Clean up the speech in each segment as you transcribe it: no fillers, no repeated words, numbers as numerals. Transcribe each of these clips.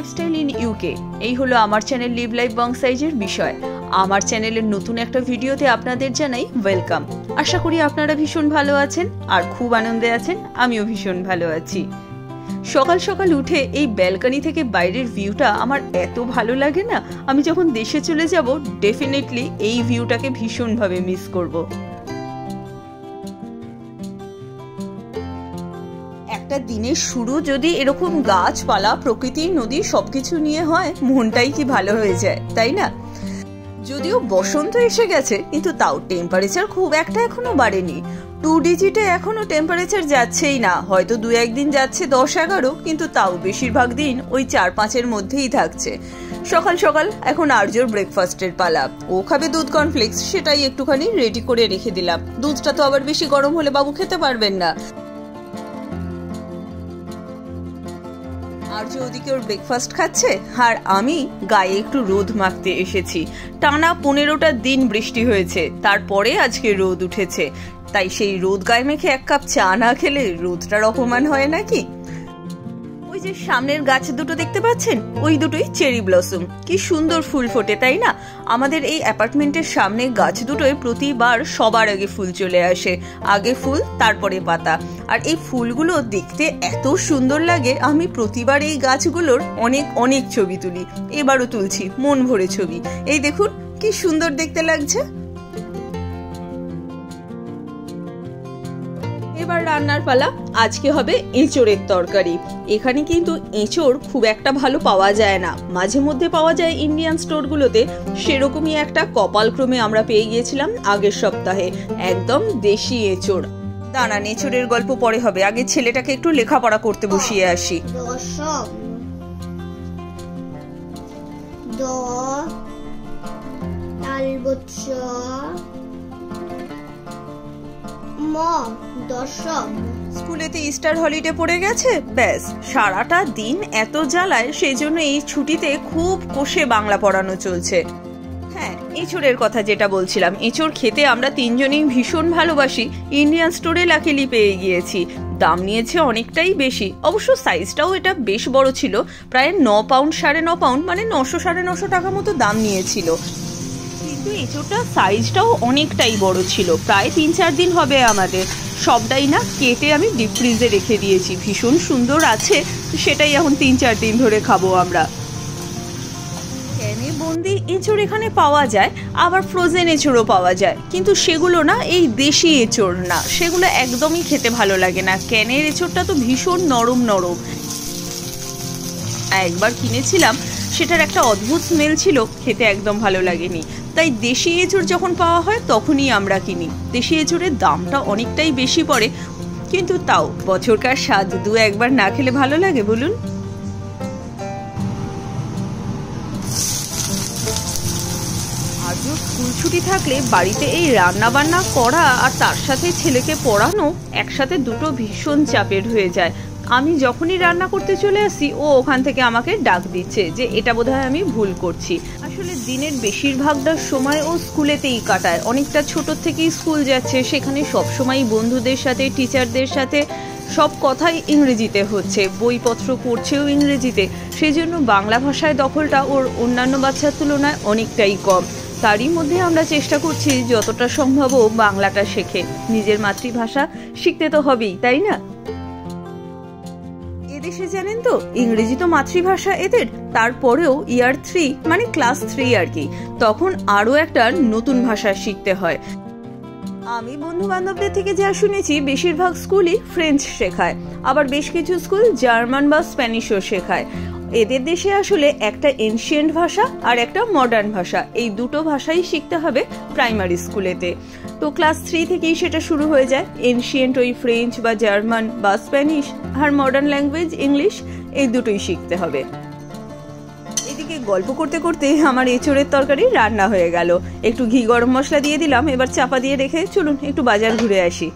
Lifestyle in UK. এই হলো আমার চ্যানেল লিভ লাইফ বং সাইজের বিষয়। আমার চ্যানেলের নতুন একটা ভিডিওতে আপনাদের জানাই ওয়েলকাম। আশা করি আপনারা ভীষণ ভালো আছেন আর খুব আনন্দে আছেন। আমিও ভীষণ ভালো আছি। সকাল সকাল উঠে এই ব্যালকনি থেকে বাইরের ভিউটা আমার এত ভালো লাগে না। আমি যখন দেশে চলে যাব ডেফিনেটলি এই ভিউটাকে ভীষণভাবে মিস করব। একটা দিনের শুরু যদি এরকম গাছপালা, প্রকৃতি, নদী সবকিছু নিয়ে হয়, মনটাই কি ভালো হয়ে যায়, তাই না? যদিও বসন্ত এসে গেছে, কিন্তু তাও টেম্পারেচার খুব একটা এখনো বাড়েনি। 2 ডিজিটে এখনো টেম্পারেচার যাচ্ছেই না। হয়তো 2-1 দিন যাচ্ছে 10-11, কিন্তু তাও বেশিরভাগ দিন ওই 4-5-এর মধ্যেই থাকছে। সকাল সকাল এখন আর্যর ব্রেকফাস্টের পালা। ও খাবে দুধ কর্নফ্লেক্স, সেটাই একটুখানি রেডি করে রেখে দিলাম। দুধটা তো আবার বেশি গরম হলে বাবু খেতে পারবেন না। আর্য ওদিকে ওর ব্রেকফাস্ট খাচ্ছে, আর আমি গায়ে একটু রোদ মাখতে এসেছি। টানা 15টা দিন বৃষ্টি হয়েছে, তারপরে আজকে রোদ উঠেছে। তাই সেই রোদ গায়ে মেখে 1 কাপ চা না খেলে রোদটার অপমান হয় নাকি? ওই যে সামনের গাছ দুটো দেখতে পাচ্ছেন, ওই দুটোই চেরি ব্লসম। কি সুন্দর ফুল ফোটে, তাই না? আমাদের এই অ্যাপার্টমেন্টের সামনে গাছ দুটোয় প্রতিবার সবার আগে ফুল চলে আসে। আগে ফুল, তারপরে পাতা। আর এই ফুলগুলো দেখতে এত সুন্দর লাগে, আমি প্রতিবার এই গাছগুলোর অনেক অনেক ছবি তুলি। এবারও তুলছি, মন ভরে ছবি। এই দেখুন কি সুন্দর দেখতে লাগছে। এবার রান্নার পালা। আজকে হবে এঁচোড়ের তরকারি। এখানে কিন্তু এঁচোড় খুব একটা ভালো পাওয়া যায় না, মাঝে মধ্যে পাওয়া যায় ইন্ডিয়ান স্টোরগুলোতে। সেরকমই একটা কপালক্রমে আমরা পেয়ে গিয়েছিলাম আগের সপ্তাহে। একদম দেশি এঁচোড়। দাঁড়ান, এঁচোড়ের গল্প পরে হবে, আগে ছেলেটাকে একটু লেখাপড়া করতে বসিয়ে আসি। স্কুলেতে ইস্টার হলিডে পড়ে গেছে, ব্যাস সারাটা দিন এত জ্বালায়, সেই জন্য এই ছুটিতে খুব কষে বাংলা পড়ানো চলছে। হ্যাঁ, এঁচোড়ের কথা যেটা বলছিলাম, এঁচোড় খেতে আমরা 3 জনেই ভীষণ ভালোবাসি। ইন্ডিয়ান স্টোরে লাকিলি পেয়ে গিয়েছি। দাম নিয়েছে অনেকটাই বেশি, অবশ্য সাইজটাও এটা বেশ বড় ছিল। প্রায় 9 পাউন্ড 9.5 পাউন্ড, মানে 900-950 টাকা মতো দাম নিয়েছিল। কিন্তু এঁচোড়টা সাইজটাও অনেকটাই বড় ছিল। প্রায় 3-4 দিন হবে আমাদের। সবটাই না কেটে আমি ডিপ ফ্রিজে রেখে দিয়েছি। ভীষণ সুন্দর আছে, সেটাই এখন 3-4 দিন ধরে খাবো আমরা। ক্যানে বন্দি এঁচোড় এখানে পাওয়া যায়, আবার ফ্রোজেন এঁচোড়ও পাওয়া যায়, কিন্তু সেগুলো না এই দেশি এঁচোড় না, সেগুলো একদমই খেতে ভালো লাগে না। ক্যানের এঁচোড়টা তো ভীষণ নরম নরম। একবার কিনেছিলাম, সেটার একটা অদ্ভুত স্মেল ছিল, খেতে একদম ভালো লাগেনি। তাই দেশি এঁচোড় যখন পাওয়া হয় তখনই আমরা কিনি। দেশি এঁচোড়ের দামটা অনেকটাই বেশি পড়ে, কিন্তু তাও বছরকার স্বাদ 2-1 না খেলে ভালো লাগে বলুন? আজ স্কুল ছুটি থাকলে বাড়িতে এই রান্না বান্না করা আর তার সাথে ছেলেকে পড়ানো একসাথে দুটো ভীষণ চাপের হয়ে যায়। আমি যখনই রান্না করতে চলে আসি, ও ওখান থেকে আমাকে ডাক দিচ্ছে যে এটা বোধহয় আমি ভুল করছি। আসলে দিনের বেশিরভাগটা সময় ও স্কুলেতেই কাটায়। অনেকটা ছোট থেকেই স্কুল যাচ্ছে, সেখানে সবসময় বন্ধুদের সাথে, টিচারদের সাথে সব কথাই ইংরেজিতে হচ্ছে, বইপত্র পড়ছেও ইংরেজিতে। সেই জন্য বাংলা ভাষায় দখলটা ওর অন্যান্য বাচ্চার তুলনায় অনেকটাই কম। তারই মধ্যে আমরা চেষ্টা করছি যতটা সম্ভব ও বাংলাটা শেখে। নিজের মাতৃভাষা শিখতে তো হবেই, তাই না? এদেশে জানেন তো, ইংরেজি তো মাতৃভাষা এদের, তারপরেও ইয়ার 3 মানে ক্লাস 3 আর কি, তখন আরো একটা নতুন ভাষা শিখতে হয়। আমি বন্ধু বান্ধবদের থেকে যা শুনেছি, বেশিরভাগ স্কুলই ফ্রেঞ্চ শেখায়, আবার বেশ কিছু স্কুল জার্মান বা স্প্যানিশও শেখায়। এদের দেশে আসলে একটা এনশিয়েন্ট ভাষা আর একটা মডার্ন ভাষা, এই দুটো ভাষাই শিখতে হবে প্রাইমারি স্কুলেতে। তো ক্লাস 3 থেকেই সেটা শুরু হয়ে যায়। এনশিয়েন্ট ওই ফ্রেঞ্চ বা জার্মান বা স্প্যানিশ, আর মডার্ন ল্যাঙ্গুয়েজ ইংলিশ, এই দুটোই শিখতে হবে। এদিকে গল্প করতে করতে আমার এঁচোড়ের তরকারি রান্না হয়ে গেল। একটু ঘি গরম মশলা দিয়ে দিলাম, এবার চাপা দিয়ে রেখে চলুন একটু বাজার ঘুরে আসি।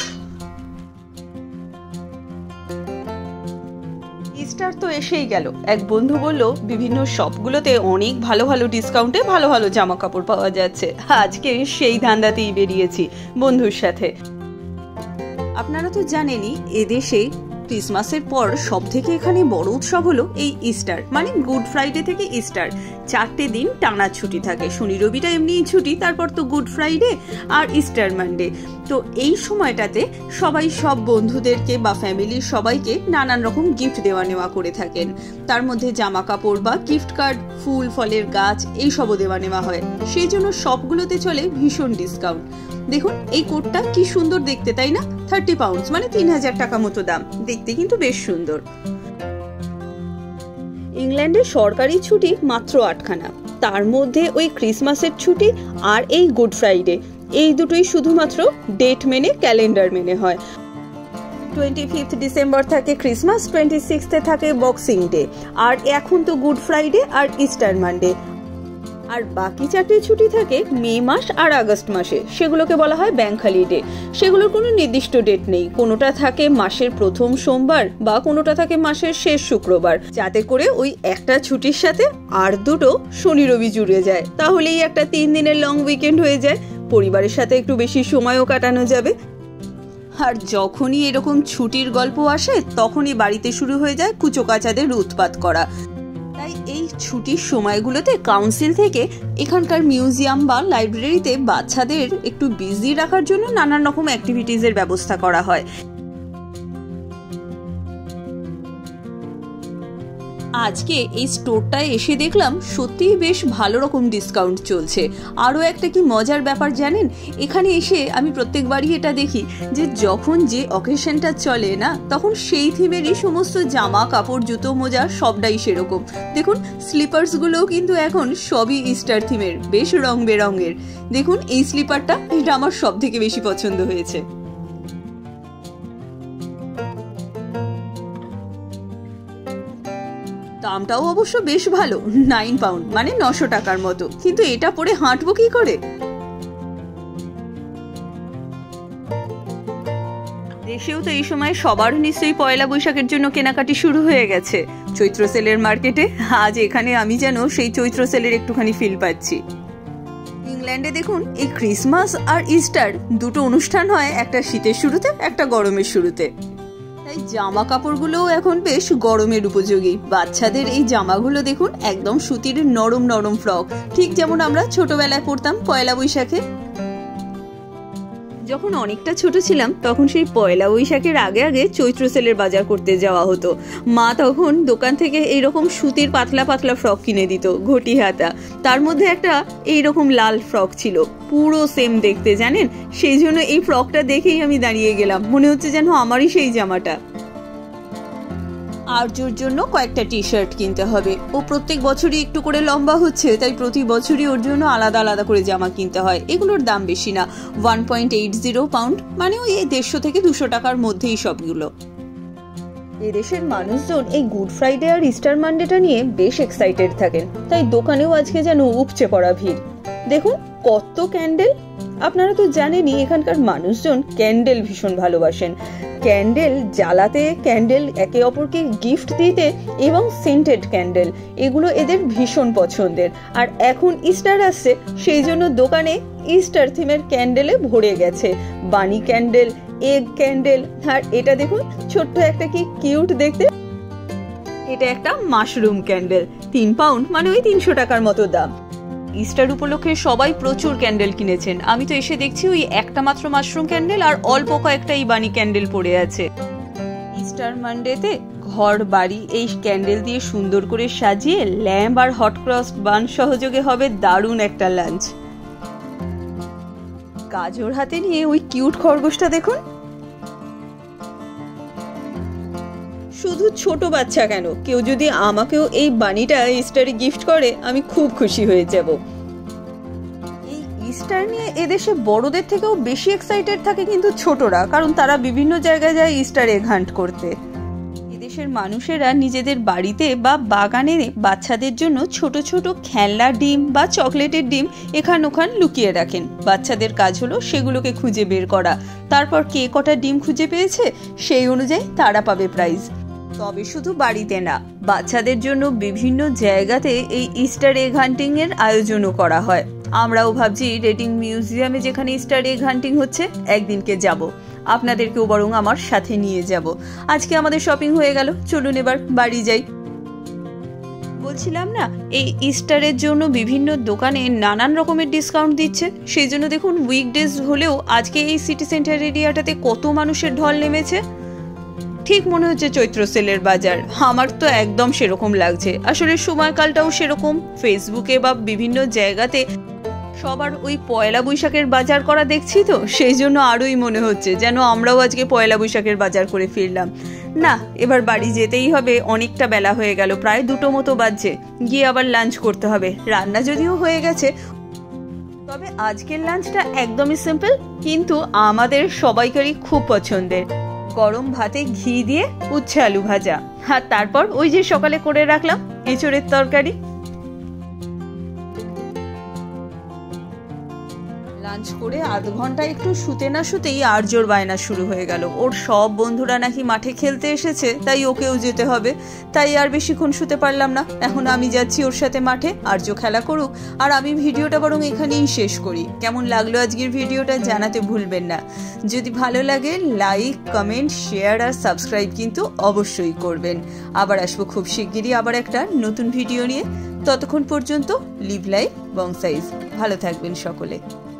ইস্টার তো এসেই গেল। এক বন্ধু বলল বিভিন্ন শপগুলোতে অনেক ভালো ভালো ডিসকাউন্টে ভালো ভালো জামা কাপড় পাওয়া যাচ্ছে। আজকে সেই ধান্দাতেই বেরিয়েছি বন্ধুর সাথে। আপনারা তো জানেনই এদেশে ক্রিসমাসের পর সব থেকে এখানে বড় উৎসব হলো এই ইস্টার, মানে গুড ফ্রাইডে থেকে ইস্টার। 4টে দিন টানা ছুটি থাকে, শনি রবিটা এমনিই ছুটি, তারপর তো গুড ফ্রাইডে আর ইস্টার মানডে। তো এই সময়টাতে সবাই সব বন্ধুদেরকে বা ফ্যামিলির সবাইকে নানান রকম গিফট দেওয়া নেওয়া করে থাকেন। তার মধ্যে জামা কাপড় বা গিফট কার্ড, ফুল ফলের গাছ এইসবও দেওয়া নেওয়া হয়। সেই জন্য সবগুলোতে চলে ভীষণ ডিসকাউন্ট। দেখুন এই কোটটা কি সুন্দর দেখতে, তাই না? 30 পাউন্ডস মানে 3000 টাকা মতো দাম। দেখতে কিন্তু বেশ সুন্দর। ইংল্যান্ডে সরকারি ছুটি মাত্র 8খানা, তার মধ্যে ওই ক্রিসমাসের ছুটি আর এই গুড ফ্রাইডে, এই দুটোই শুধুমাত্র ডেট মেনে, ক্যালেন্ডার মেনে হয়। 25 ডিসেম্বর থাকে ক্রিসমাস, 26 থাকে বক্সিং ডে, আর এখন তো গুড ফ্রাইডে আর ইস্টার মানডে। আর বাকি 4টে ছুটি থাকে মে মাস আর আগস্ট মাসে, সেগুলোকে বলা হয় বেঙ্গলি ডে। সেগুলোর কোনো নির্দিষ্ট ডেট নেই, কোনোটা থাকে মাসের প্রথম সোমবার বা কোনোটা থাকে মাসের শেষ শুক্রবার, যাতে করে ওই একটা ছুটির সাথে আর দুটো শনি রবি জুড়ে যায়। তাহলেই একটা 3 দিনের লং উইকেন্ড হয়ে যায়, পরিবারের সাথে একটু বেশি সময়ও কাটানো যাবে। আর যখনই এরকম ছুটির গল্প আসে তখনই বাড়িতে শুরু হয়ে যায় কুচোকাচাদের উৎপাত করা। তাই এই ছুটির সময়গুলোতে কাউন্সিল থেকে এখানকার মিউজিয়াম বা লাইব্রেরিতে বাচ্চাদের একটু বিজি রাখার জন্য নানান রকম অ্যাক্টিভিটিজের ব্যবস্থা করা হয়। আজকে এই স্টোরটায় এসে দেখলাম সত্যিই বেশ ভালো রকম ডিসকাউন্ট চলছে। আরও একটা কি মজার ব্যাপার জানেন, এখানে এসে আমি প্রত্যেকবারই এটা দেখি যে যখন যে অকেশনটা চলে না, তখন সেই থিমেরই সমস্ত জামা কাপড়, জুতো, মোজা সবটাই সেরকম। দেখুন স্লিপার্সগুলোও কিন্তু এখন সবই ইস্টার থিমের, বেশ রং বেরঙের। দেখুন এই স্লিপারটা, এটা আমার সব থেকে বেশি পছন্দ হয়েছে। দামটাও অবশ্য বেশ ভালো, 9 পাউন্ড মানে 900 টাকার মতো। কিন্তু এটা পরে হাঁটবো কি করে? দেশেও তো এই সময় সবার নিশ্চয়ই পয়লা বৈশাখের জন্য কেনাকাটি শুরু হয়ে গেছে চৈত্র সেলের মার্কেটে। আজ এখানে আমি যেন সেই চৈত্র সেলের একটুখানি ফিল পাচ্ছি। ইংল্যান্ডে দেখুন এই ক্রিসমাস আর ইস্টার দুটো অনুষ্ঠান হয়, একটা শীতের শুরুতে, একটা গরমের শুরুতে। তাই জামা কাপড়গুলোও এখন বেশ গরমের উপযোগী। বাচ্চাদের এই জামাগুলো দেখুন, একদম সুতির নরম নরম ফ্রক, ঠিক যেমন আমরা ছোটবেলায় পরতাম পয়লা বৈশাখে। যখন অনেকটা ছোট ছিলাম তখন সেই পয়লা বৈশাখের আগে আগে চৈত্র সেলের বাজার করতে যাওয়া হতো। মা তখন দোকান থেকে এইরকম সুতির পাতলা পাতলা ফ্রক কিনে দিত, ঘটি হাতা। তার মধ্যে একটা এইরকম লাল ফ্রক ছিল, পুরো সেম দেখতে, জানেন? সেই জন্য এই ফ্রকটা দেখেই আমি দাঁড়িয়ে গেলাম, মনে হচ্ছে যেন আমারই সেই জামাটা। আর্যর জন্য কয়েকটা টি শার্ট কিনতে হবে। ও প্রত্যেক বছরই একটু করে লম্বা হচ্ছে, তাই প্রতি বছরই ওর জন্য আলাদা আলাদা করে জামা কিনতে হয়। এগুলোর দাম বেশি না, 1.80 পাউন্ড মানে ওই 150 থেকে 200 টাকার মধ্যেই সবগুলো। এদেশের মানুষজন এই গুড ফ্রাইডে আর ইস্টার মানডেটা নিয়ে বেশ এক্সাইটেড থাকেন, তাই দোকানেও আজকে যেন উপচে পড়া ভিড়। দেখুন কত ক্যান্ডেল! আপনারা তো জানেনই এখানকার মানুষজন ক্যান্ডেল ভীষণ ভালোবাসেন। ক্যান্ডেল জ্বালাতে, ক্যান্ডেল একে অপরকে গিফট দিতে, এবং সেন্টেড ক্যান্ডেল, এগুলো এদের ভীষণ পছন্দের। আর এখন ইস্টার আসছে, সেই জন্য দোকানে ইস্টার থিমের ক্যান্ডেলে ভরে গেছে। বানি ক্যান্ডেল, এগ ক্যান্ডেল, আর এটা দেখুন ছোট্ট একটা কি কিউট দেখতে, এটা একটা মাশরুম ক্যান্ডেল। 3 পাউন্ড মানে ওই 300 টাকার মতো দাম। ইস্টার উপলক্ষে সবাই প্রচুর ক্যান্ডেল কিনেছেন। আমি তো এসে দেখছি ওই একটা মাত্র মাশরুম ক্যান্ডেল আর অল্প কয়েকটা এই বানি ক্যান্ডেল পড়ে আছে। ইস্টার মানডেতে ঘর বাড়ি এই ক্যান্ডেল দিয়ে সুন্দর করে সাজিয়ে ল্যাম্ব আর হট ক্রস বান সহযোগে হবে দারুণ একটা লাঞ্চ। গাজর হাতে নিয়ে ওই কিউট খরগোশটা দেখুন। শুধু ছোট বাচ্চা কেন, কেউ যদি আমাকেও এই বানিটা ইস্টারে গিফট করে আমি খুব খুশি হয়ে যাব। এই ইস্টার নিয়ে এদেশে বড়দের থেকেও বেশি এক্সাইটেড থাকে কিন্তু ছোটরা, কারণ তারা বিভিন্ন জায়গায় যায় ইস্টার এগ হান্ট করতে। এদেশের মানুষেরা নিজেদের বাড়িতে বা বাগানে বাচ্চাদের জন্য ছোট ছোট খেলনা ডিম বা চকলেটের ডিম এখান ওখান লুকিয়ে রাখেন। বাচ্চাদের কাজ হলো সেগুলোকে খুঁজে বের করা, তারপর কে কটা ডিম খুঁজে পেয়েছে সেই অনুযায়ী তারা পাবে প্রাইজ। তবে শুধু বাড়িতে না, বাচ্চাদের জন্য বিভিন্ন জায়গাতে এই ইস্টার এগ হান্টিং এর আয়োজনও করা হয়। আমরাও ভাবছি রেটিং মিউজিয়ামে যেখানে স্টার এগ হান্টিং হচ্ছে একদিনকে যাব, আপনাদেরকেও বরং আমার সাথে নিয়ে যাব। আজকে আমাদের শপিং হয়ে গেল, চলুন এবার বাড়ি যাই। বলছিলাম না, এই ইস্টারের জন্য বিভিন্ন দোকানে নানান রকমের ডিসকাউন্ট দিচ্ছে, সেই জন্য দেখুন উইকডেজ হলেও আজকে এই সিটি সেন্টার এরিয়াটাতে কত মানুষের ঢল নেমেছে। ঠিক মনে হচ্ছে চৈত্র সেলের বাজার, আমার তো একদম সেরকম লাগছে। আসলে সময়কালটাও সেরকম, ফেসবুকে বা বিভিন্ন জায়গাতে সবার ওই পয়লা বৈশাখের বাজার করা দেখছি, তো সেই জন্য আরোই মনে হচ্ছে যেন আমরাও আজকে পয়লা বৈশাখের বাজার করে ফিরলাম। না, এবার বাড়ি যেতেই হবে, অনেকটা বেলা হয়ে গেল, প্রায় 2টো মতো বাজছে। গিয়ে আবার লাঞ্চ করতে হবে, রান্না যদিও হয়ে গেছে, তবে আজকের লাঞ্চটা একদমই সিম্পল, কিন্তু আমাদের সবাইকারই খুব পছন্দের। গরম ভাতে ঘি দিয়ে উচ্ছে আলু ভাজা, আর তারপর ওই যে সকালে করে রাখলাম এঁচোড়ের তরকারি। লাঞ্চ করে আধ ঘন্টা একটু শুতে না শুতেই আর জোর বায়না শুরু হয়ে গেল। ওর সব বন্ধুরা নাকি মাঠে খেলতে এসেছে, তাই ওকেও যেতে হবে। তাই আর বেশিক্ষণ শুতে পারলাম না, এখন আমি যাচ্ছি ওর সাথে মাঠে, আর্য খেলা করুক, আর আমি ভিডিওটা বরং এখানেই শেষ করি। কেমন লাগলো আজকের ভিডিওটা জানাতে ভুলবেন না। যদি ভালো লাগে লাইক, কমেন্ট, শেয়ার আর সাবস্ক্রাইব কিন্তু অবশ্যই করবেন। আবার আসবো খুব শিগগিরই আবার একটা নতুন ভিডিও নিয়ে। ততক্ষণ পর্যন্ত লিভ লাইফ বং সাইজ, ভালো থাকবেন সকলে।